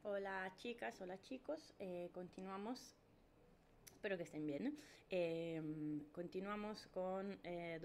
Hola chicas, hola chicos, continuamos, espero que estén bien. Continuamos con,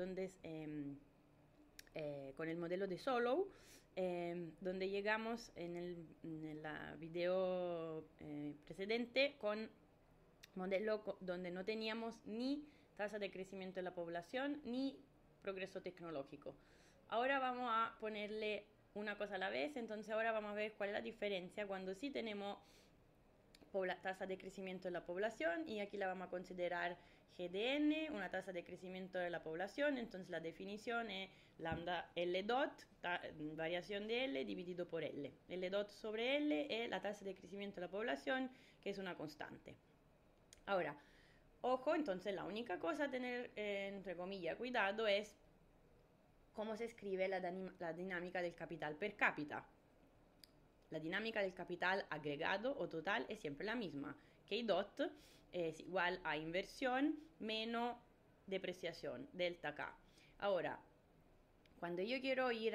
con el modelo de Solow, donde llegamos en la video precedente con modelo donde no teníamos ni tasa de crecimiento de la población ni progreso tecnológico. Ahora vamos a ponerle una cosa a la vez, entonces ahora vamos a ver cuál es la diferencia cuando sí tenemos tasa de crecimiento de la población y aquí la vamos a considerar GDN, una tasa de crecimiento de la población, entonces la definición es lambda L dot, variación de L dividido por L. L dot sobre L es la tasa de crecimiento de la población, que es una constante. Ahora, ojo, entonces la única cosa a tener, entre comillas, cuidado es cómo se escribe la dinámica del capital per cápita. La dinámica del capital agregado o total es siempre la misma. K dot es igual a inversión menos depreciación, delta K. Ahora, cuando yo quiero ir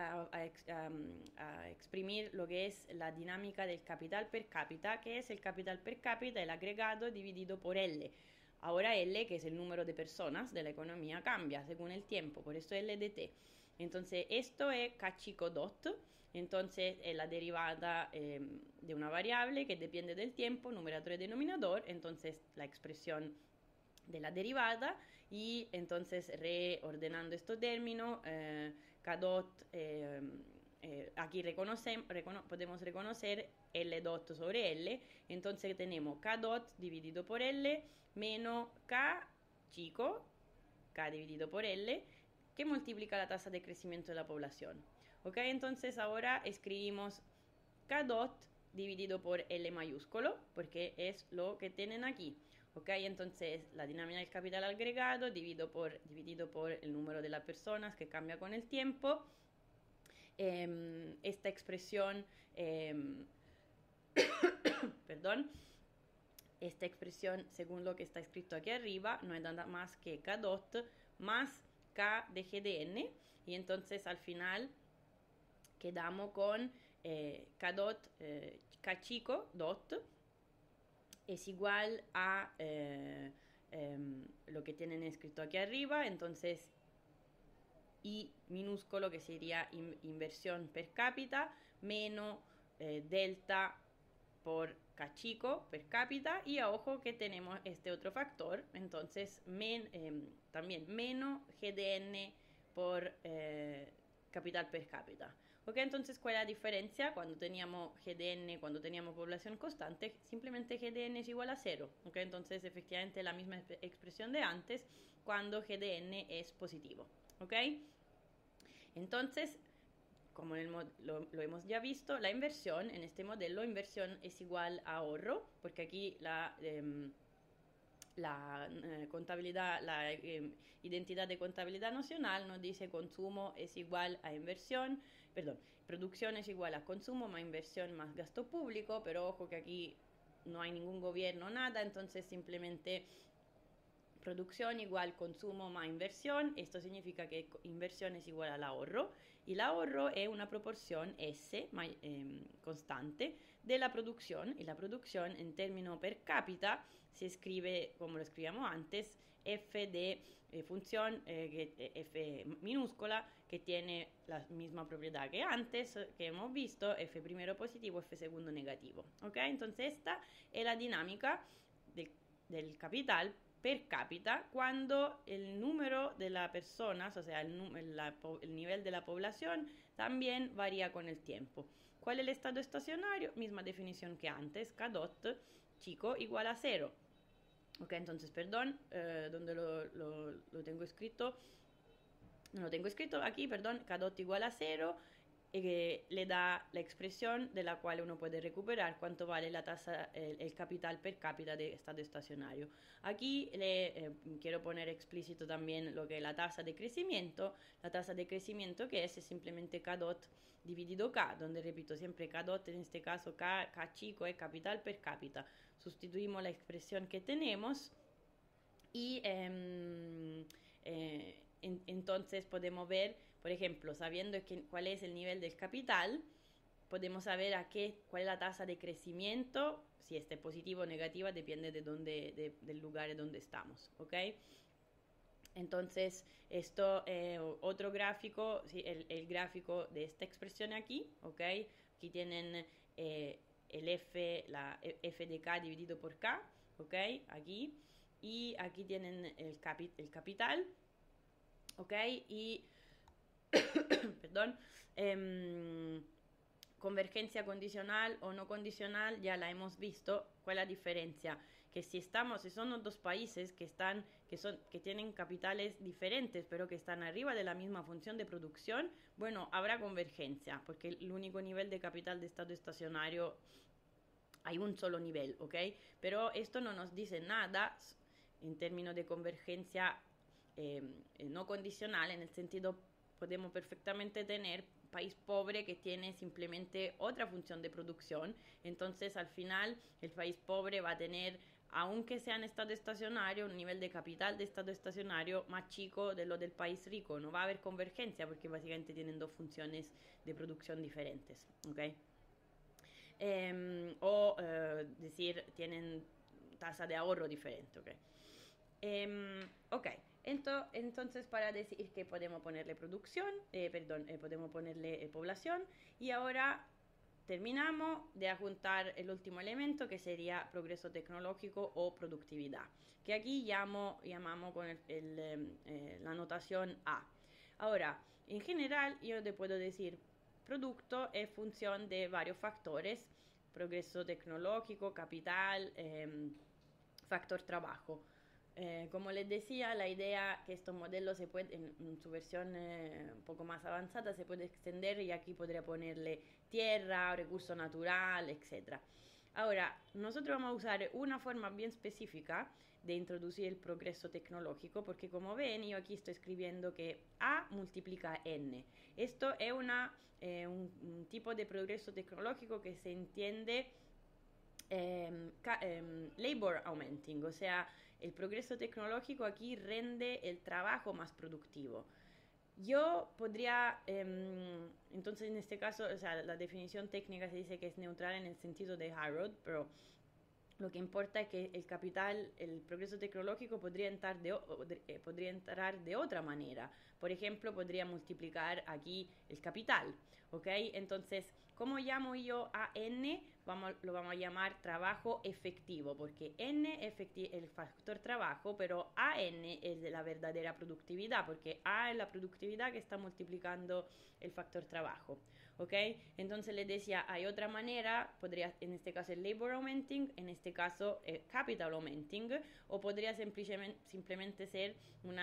a exprimir lo que es la dinámica del capital per cápita, que es el capital per cápita, el agregado dividido por L. Ahora L, que es el número de personas de la economía, cambia según el tiempo, por eso L de T. Entonces, esto es K chico dot, entonces es la derivada de una variable que depende del tiempo, numerador y denominador, entonces la expresión de la derivada y entonces reordenando este término, K dot, aquí podemos reconocer L dot sobre L, entonces tenemos K dot dividido por L menos K chico, K dividido por L, que multiplica la tasa de crecimiento de la población. Ok, entonces ahora escribimos K dot dividido por L mayúsculo, porque es lo que tienen aquí. Ok, entonces la dinámica del capital agregado dividido por el número de las personas que cambia con el tiempo. Esta expresión, perdón, esta expresión según lo que está escrito aquí arriba no es nada más que K dot más K de GDN y entonces al final quedamos con K dot, K chico dot es igual a lo que tienen escrito aquí arriba, entonces I minúsculo que sería inversión per cápita menos delta por K chico per cápita y a ojo que tenemos este otro factor, entonces también menos GDN por capital per cápita. Ok, entonces ¿cuál es la diferencia? Cuando teníamos GDN, cuando teníamos población constante, simplemente GDN es igual a cero. Ok, entonces efectivamente la misma expresión de antes cuando GDN es positivo. Ok, entonces como lo hemos ya visto, la inversión en este modelo, inversión es igual a ahorro, porque aquí la contabilidad, la identidad de contabilidad nacional nos dice consumo es igual a inversión, perdón, producción es igual a consumo más inversión más gasto público, pero ojo que aquí no hay ningún gobierno, nada, entonces simplemente producción igual consumo más inversión, esto significa que inversión es igual al ahorro y el ahorro es una proporción S constante de la producción y la producción en término per cápita se escribe como lo escribíamos antes, F de función F minúscula que tiene la misma propiedad que antes que hemos visto, F primero positivo, F segundo negativo. ¿Ok? Entonces esta es la dinámica del capital per cápita cuando el número de las personas, o sea, el nivel de la población también varía con el tiempo. ¿Cuál es el estado estacionario? Misma definición que antes, K dot chico igual a cero. Ok, entonces, perdón, donde lo tengo escrito, no lo tengo escrito aquí, perdón, K dot igual a cero, le da la expresión de la cual uno puede recuperar cuánto vale la tasa, el capital per cápita de estado estacionario. Aquí quiero poner explícito también lo que es la tasa de crecimiento. La tasa de crecimiento que es simplemente K dot dividido K, donde repito siempre K dot, en este caso K chico es capital per cápita. Sustituimos la expresión que tenemos y entonces podemos ver, por ejemplo, sabiendo cuál es el nivel del capital, podemos saber cuál es la tasa de crecimiento, si es positivo o negativa, depende del lugar donde estamos, ¿ok? Entonces, esto otro gráfico, ¿sí? El gráfico de esta expresión aquí, ¿ok? Aquí tienen el la f de k dividido por k, ¿ok? Aquí. Y aquí tienen el capital, ¿ok? Y, perdón, convergencia condicional o no condicional, ya la hemos visto. ¿Cuál es la diferencia? Que si son los dos países que tienen capitales diferentes, pero que están arriba de la misma función de producción, bueno, habrá convergencia, porque el único nivel de capital de estado estacionario hay un solo nivel, ¿ok? Pero esto no nos dice nada en términos de convergencia no condicional, en el sentido, podemos perfectamente tener país pobre que tiene simplemente otra función de producción, entonces al final el país pobre va a tener, aunque sea en estado estacionario, un nivel de capital de estado estacionario más chico de lo del país rico. No va a haber convergencia porque básicamente tienen dos funciones de producción diferentes, ¿ok? Decir, tienen tasa de ahorro diferente, ¿ok? Ok, entonces para decir que podemos ponerle producción, podemos ponerle población, y ahora terminamos de adjuntar el último elemento, que sería progreso tecnológico o productividad, que aquí llamamos con la notación A. Ahora, en general, yo te puedo decir, producto es función de varios factores: progreso tecnológico, capital, factor trabajo. Como les decía, la idea que estos modelos se pueden, en su versión un poco más avanzada, se puede extender, y aquí podría ponerle tierra, recurso natural, etc. Ahora, nosotros vamos a usar una forma bien específica de introducir el progreso tecnológico, porque como ven, yo aquí estoy escribiendo que A multiplica N. Esto es un tipo de progreso tecnológico que se entiende labor augmenting, o sea, el progreso tecnológico aquí rende el trabajo más productivo. Yo podría, entonces en este caso, o sea, la definición técnica se dice que es neutral en el sentido de Harrod, pero lo que importa es que el progreso tecnológico podría entrar de otra manera. Por ejemplo, podría multiplicar aquí el capital, ¿ok? Entonces, ¿cómo llamo yo a N? Lo vamos a llamar trabajo efectivo, porque N es el factor trabajo, pero AN es de la verdadera productividad, porque A es la productividad que está multiplicando el factor trabajo, ¿ok? Entonces les decía, hay otra manera, podría en este caso el labor augmenting, en este caso capital augmenting, o podría simplemente ser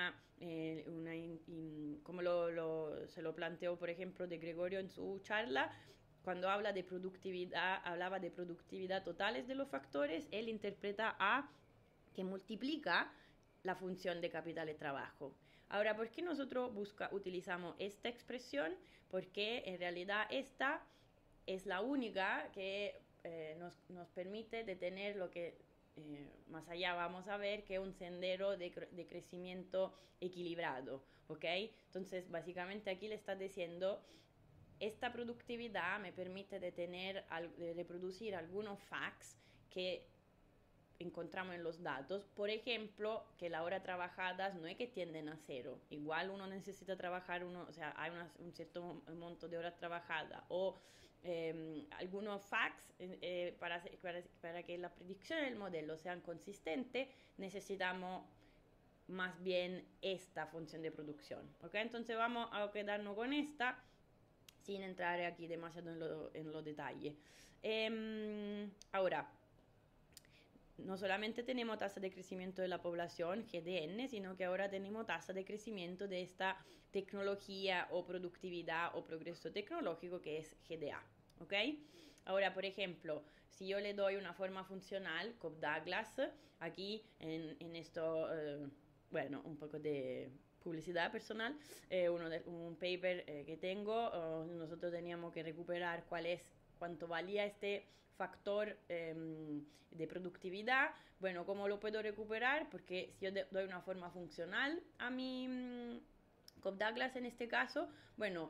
como se lo planteó, por ejemplo, de Gregorio en su charla. Cuando hablaba de productividad totales de los factores, él interpreta A que multiplica la función de capital de trabajo. Ahora, ¿por qué nosotros utilizamos esta expresión? Porque en realidad esta es la única que nos permite detener lo que más allá vamos a ver, que es un sendero de crecimiento equilibrado, ¿ok? Entonces, básicamente aquí le está diciendo, esta productividad me permite de reproducir algunos facts que encontramos en los datos. Por ejemplo, que las horas trabajadas no es que tienden a cero. Igual uno necesita trabajar, o sea, hay un cierto monto de horas trabajadas. O algunos facts para que las predicciones del modelo sean consistentes, necesitamos más bien esta función de producción, ¿ok? Entonces vamos a quedarnos con esta, sin entrar aquí demasiado en los detalles. Ahora, no solamente tenemos tasa de crecimiento de la población, GDN, sino que ahora tenemos tasa de crecimiento de esta tecnología o productividad o progreso tecnológico, que es GDA, ¿ok? Ahora, por ejemplo, si yo le doy una forma funcional, Cobb-Douglas, aquí en esto, bueno, un poco de publicidad personal, un paper que tengo, nosotros teníamos que recuperar cuánto valía este factor de productividad. Bueno, ¿cómo lo puedo recuperar? Porque si yo doy una forma funcional a mi Cobb-Douglas en este caso, bueno,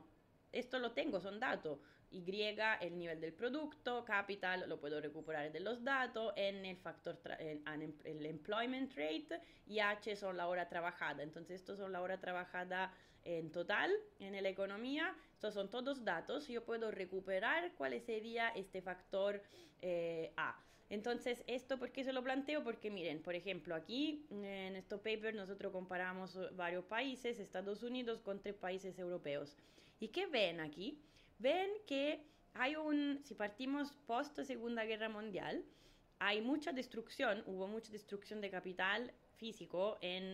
esto lo tengo, son datos. Y, el nivel del producto, capital, lo puedo recuperar de los datos, N, el employment rate, y H son la hora trabajada. Entonces, estos son la hora trabajada en total en la economía. Estos son todos datos. Yo puedo recuperar cuál sería este factor A. Entonces, ¿esto por qué se lo planteo? Porque miren, por ejemplo, aquí en este paper nosotros comparamos varios países, Estados Unidos con 3 países europeos. ¿Y qué ven aquí? Ven que si partimos post Segunda Guerra Mundial, hubo mucha destrucción de capital físico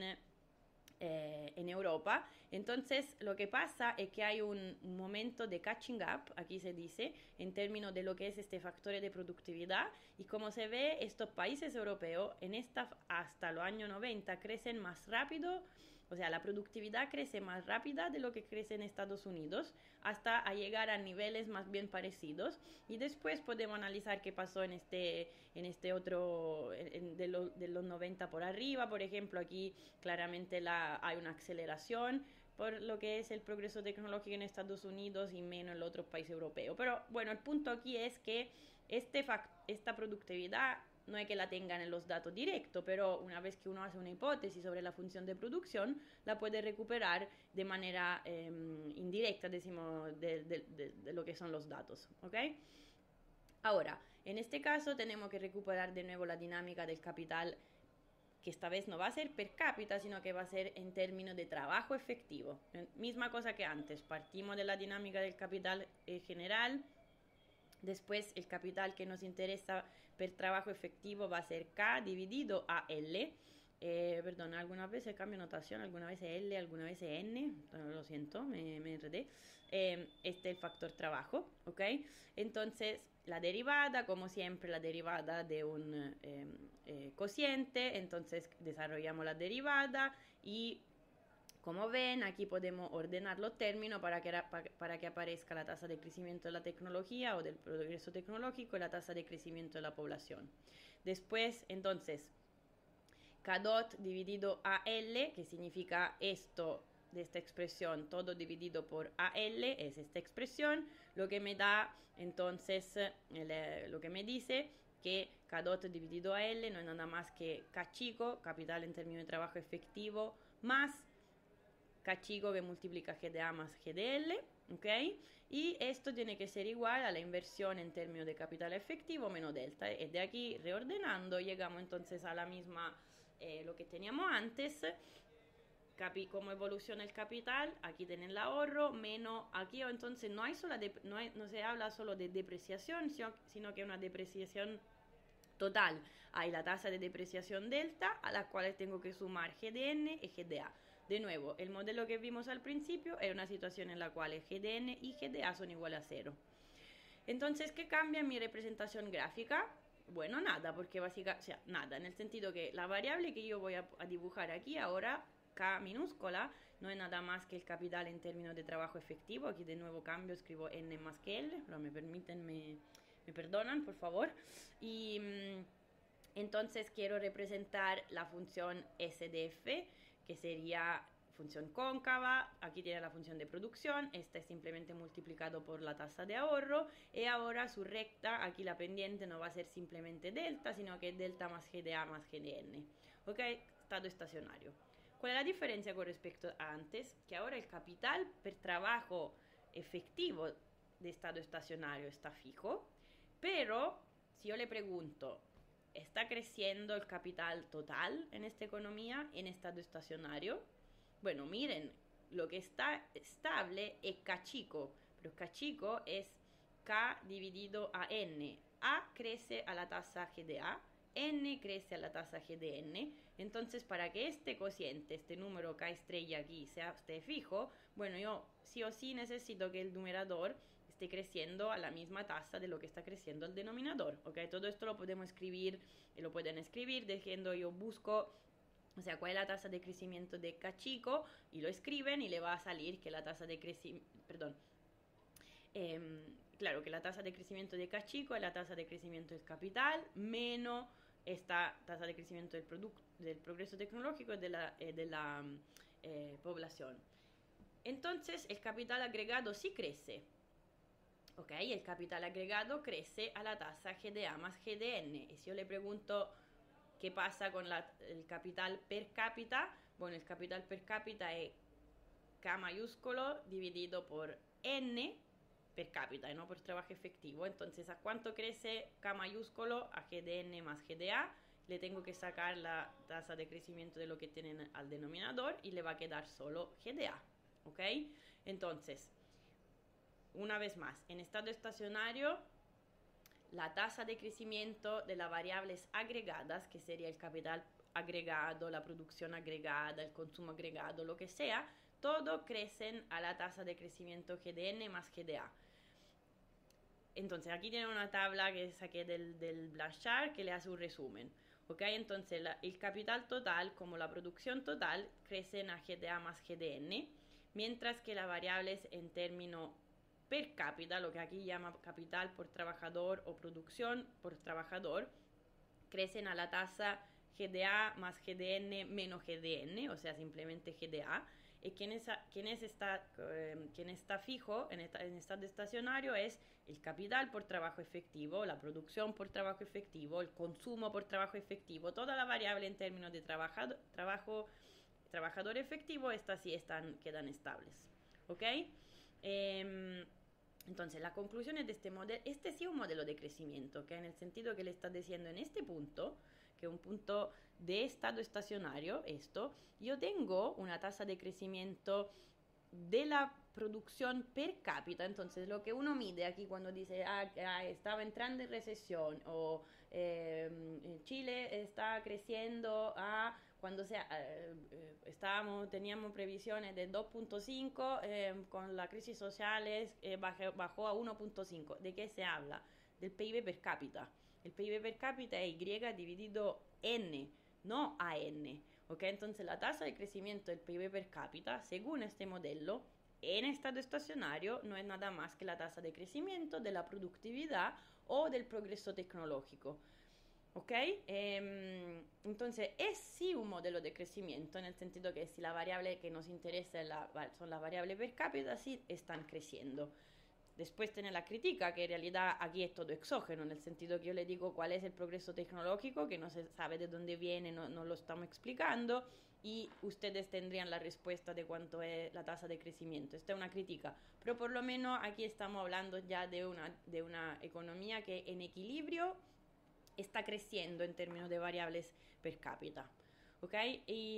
en Europa. Entonces, lo que pasa es que hay un momento de catching up, aquí se dice, en términos de lo que es este factor de productividad. Y como se ve, estos países europeos hasta los años 90 crecen más rápido. O sea, la productividad crece más rápida de lo que crece en Estados Unidos, hasta a llegar a niveles más bien parecidos. Y después podemos analizar qué pasó en este otro, de los 90 por arriba. Por ejemplo, aquí claramente hay una aceleración por lo que es el progreso tecnológico en Estados Unidos y menos en los otros países europeos. Pero bueno, el punto aquí es que esta productividad no es que la tengan en los datos directos, pero una vez que uno hace una hipótesis sobre la función de producción, la puede recuperar de manera indirecta, decimos, de lo que son los datos, ¿ok? Ahora, en este caso tenemos que recuperar de nuevo la dinámica del capital, que esta vez no va a ser per cápita, sino que va a ser en términos de trabajo efectivo. Misma cosa que antes, partimos de la dinámica del capital general. Después, el capital que nos interesa per trabajo efectivo va a ser K dividido a L. Perdón, algunas veces cambio notación, algunas veces L, algunas veces N. Lo siento, me enredé. Este es el factor trabajo, ¿ok? Entonces, la derivada, como siempre, la derivada de un cociente. Entonces, desarrollamos la derivada y... Como ven, aquí podemos ordenar los términos para que aparezca la tasa de crecimiento de la tecnología o del progreso tecnológico y la tasa de crecimiento de la población. Después, entonces, K dot dividido AL, que significa esto de esta expresión, todo dividido por AL, es esta expresión, lo que me da, entonces, lo que me dice que K dot dividido AL no es nada más que K chico, capital en términos de trabajo efectivo, más K chico que multiplica GDA más GDL, ¿ok? Y esto tiene que ser igual a la inversión en términos de capital efectivo menos delta. Y de aquí, reordenando, llegamos entonces a la misma, lo que teníamos antes. Cómo evoluciona el capital, aquí tienen el ahorro, menos aquí, entonces no se habla solo de depreciación, sino que una depreciación total. Hay la tasa de depreciación delta, a la cual tengo que sumar GDN y GDA. De nuevo, el modelo que vimos al principio era una situación en la cual GDN y GDA son iguales a 0. Entonces, ¿qué cambia en mi representación gráfica? Bueno, nada, porque básicamente, o sea, nada, en el sentido que la variable que yo voy a dibujar aquí ahora, K minúscula, no es nada más que el capital en términos de trabajo efectivo. Aquí de nuevo cambio, escribo N más que L, pero me perdonan, por favor. Y entonces quiero representar la función SDF, que sería función cóncava. Aquí tiene la función de producción, esta es simplemente multiplicado por la tasa de ahorro, y ahora su recta, aquí la pendiente no va a ser simplemente delta, sino que es delta más GDA más GDN, ok, estado estacionario. ¿Cuál es la diferencia con respecto a antes? Que ahora el capital per trabajo efectivo de estado estacionario está fijo, pero si yo le pregunto, ¿está creciendo el capital total en esta economía en estado estacionario? Bueno, miren, lo que está estable es K chico, pero K chico es K dividido a N. A crece a la tasa GDA, N crece a la tasa GDN. Entonces, para que este cociente, este número K estrella aquí, esté fijo, bueno, yo sí o sí necesito que el numerador esté creciendo a la misma tasa de lo que está creciendo el denominador, ¿ok? Todo esto lo podemos escribir, lo pueden escribir diciendo yo busco, o sea, cuál es la tasa de crecimiento de K chico, y lo escriben y le va a salir que la tasa de crecimiento, perdón, claro, que la tasa de crecimiento de K chico es la tasa de crecimiento del capital menos esta tasa de crecimiento del progreso tecnológico de la población. Entonces el capital agregado sí crece. ¿Ok? El capital agregado crece a la tasa GDA más GDN. Y si yo le pregunto qué pasa con el capital per cápita, bueno, el capital per cápita es K mayúsculo dividido por N per cápita y no por trabajo efectivo. Entonces, ¿a cuánto crece K mayúsculo? A GDN más GDA. Le tengo que sacar la tasa de crecimiento de lo que tienen al denominador y le va a quedar solo GDA. ¿Ok? Entonces, una vez más, en estado estacionario, la tasa de crecimiento de las variables agregadas, que sería el capital agregado, la producción agregada, el consumo agregado, lo que sea, todo crecen a la tasa de crecimiento GDN más GDA. Entonces, aquí tienen una tabla que saqué del Blanchard que le hace un resumen. ¿Ok? Entonces, el capital total, como la producción total, crecen a GDA más GDN, mientras que las variables en términos per cápita, lo que aquí llama capital por trabajador o producción por trabajador, crecen a la tasa GDA más GDN menos GDN, o sea, simplemente GDA. Y quien está fijo en estado estacionario es el capital por trabajo efectivo, la producción por trabajo efectivo, el consumo por trabajo efectivo, toda la variable en términos de trabajador efectivo, estas sí quedan estables. ¿Ok? Entonces, la conclusión de este modelo, este sí es un modelo de crecimiento, que en el sentido que le está diciendo en este punto, que es un punto de estado estacionario, yo tengo una tasa de crecimiento de la producción per cápita. Entonces, lo que uno mide aquí cuando dice, estaba entrando en recesión, o Chile está creciendo cuando teníamos previsiones de 2.5, con la crisis social bajó a 1.5. ¿De qué se habla? Del PIB per cápita. El PIB per cápita es Y dividido N, no AN. ¿Ok? Entonces la tasa de crecimiento del PIB per cápita, según este modelo, en estado estacionario no es nada más que la tasa de crecimiento de la productividad o del progreso tecnológico. ¿Ok? Entonces es sí un modelo de crecimiento, en el sentido que si la variable que nos interesa son las variables per cápita, sí están creciendo. Después tiene la crítica, que en realidad aquí es todo exógeno, en el sentido que yo le digo cuál es el progreso tecnológico, que no se sabe de dónde viene, no lo estamos explicando, y ustedes tendrían la respuesta de cuánto es la tasa de crecimiento. Esta es una crítica, pero por lo menos aquí estamos hablando ya de una economía que en equilibrio está creciendo en términos de variables per cápita. ¿Ok? Y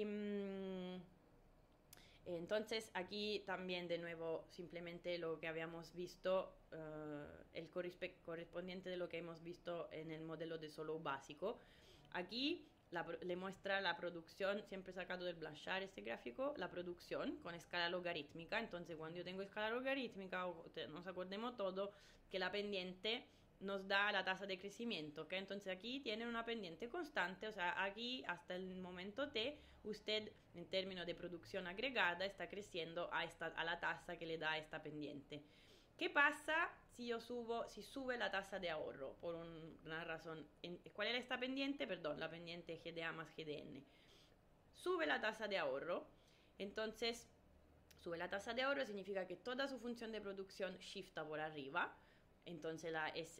entonces aquí también de nuevo simplemente lo que habíamos visto, el correspondiente de lo que hemos visto en el modelo de Solow básico. Aquí le muestra la producción, siempre sacado del Blanchard este gráfico, la producción con escala logarítmica. Entonces cuando yo tengo escala logarítmica, nos acordemos todo que la pendiente nos da la tasa de crecimiento, ¿ok? Entonces aquí tienen una pendiente constante, o sea, aquí hasta el momento T, usted en términos de producción agregada está creciendo a la tasa que le da esta pendiente. ¿Qué pasa si sube la tasa de ahorro por una razón? ¿Cuál era esta pendiente? Perdón, la pendiente GDA más GDN. Sube la tasa de ahorro, entonces sube la tasa de ahorro significa que toda su función de producción shifta por arriba. Entonces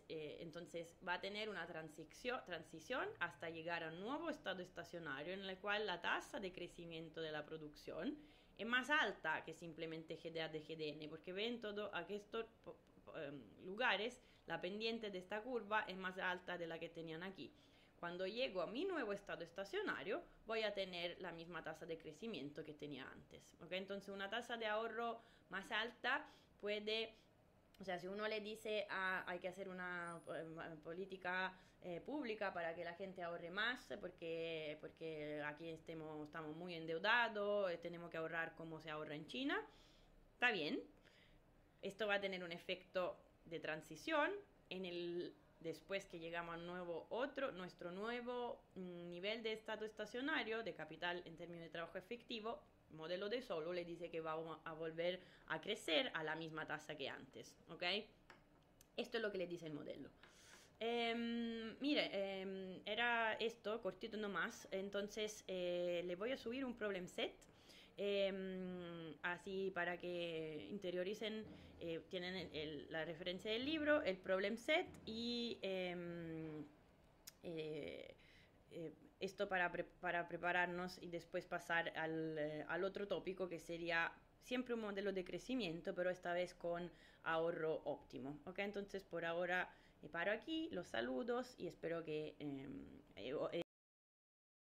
va a tener una transición hasta llegar a un nuevo estado estacionario en el cual la tasa de crecimiento de la producción es más alta que simplemente GDA de GDN, porque ven todos estos lugares, la pendiente de esta curva es más alta de la que tenían aquí. Cuando llego a mi nuevo estado estacionario, voy a tener la misma tasa de crecimiento que tenía antes. ¿Okay? Entonces una tasa de ahorro más alta puede... O sea, si uno le dice hay que hacer una política pública para que la gente ahorre más, porque aquí estamos muy endeudados, tenemos que ahorrar como se ahorra en China, está bien. Esto va a tener un efecto de transición después que llegamos a nuestro nuevo nivel de estado estacionario, de capital en términos de trabajo efectivo. Modelo de Solow le dice que vamos a volver a crecer a la misma tasa que antes, ¿ok? Esto es lo que le dice el modelo. Era esto, cortito nomás. Entonces le voy a subir un problem set Así para que interioricen, tienen la referencia del libro, el problem set y esto para prepararnos y después pasar al otro tópico que sería siempre un modelo de crecimiento, pero esta vez con ahorro óptimo. ¿Ok? Entonces por ahora paro aquí, los saludos y espero que